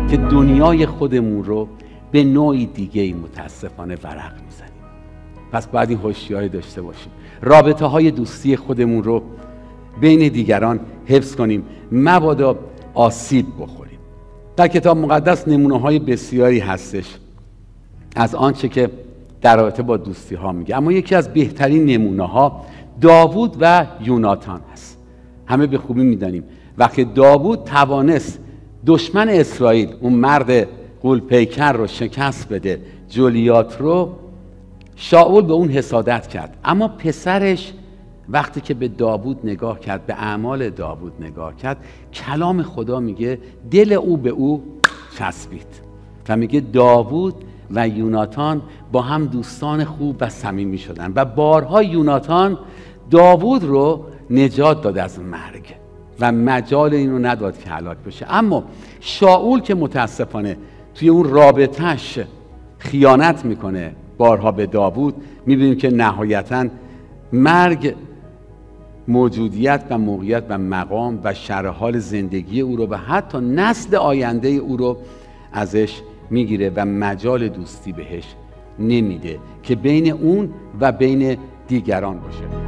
که دنیای خودمون رو به نوعی دیگه متاسفانه ورق میزنیم. پس باید این هوشیاری داشته باشیم، رابطه های دوستی خودمون رو بین دیگران حفظ کنیم، مبادا آسیب بخوریم. در کتاب مقدس نمونه های بسیاری هستش از آنچه که در رابطه با دوستی ها میگه، اما یکی از بهترین نمونه ها داوود و یوناتان هست. همه به خوبی میدانیم وقتی داوود توانست دشمن اسرائیل، اون مرد غول‌پیکر رو شکست بده، جولیات رو، شاول به اون حسادت کرد، اما پسرش وقتی که به داوود نگاه کرد، به اعمال داوود نگاه کرد، کلام خدا میگه دل او به او چسبید و میگه داوود و یوناتان با هم دوستان خوب و صمیمی شدن و بارها یوناتان داوود رو نجات داد از مرگ و مجال اینو نداد که هلاک بشه. اما شاول که متاسفانه توی اون رابطه‌اش خیانت میکنه بارها به داوود، میبینیم که نهایتاً مرگ موجودیت و موقعیت و مقام و شرح حال زندگی او رو و حتی نسل آینده او رو ازش میگیره و مجال دوستی بهش نمیده که بین اون و بین دیگران باشه.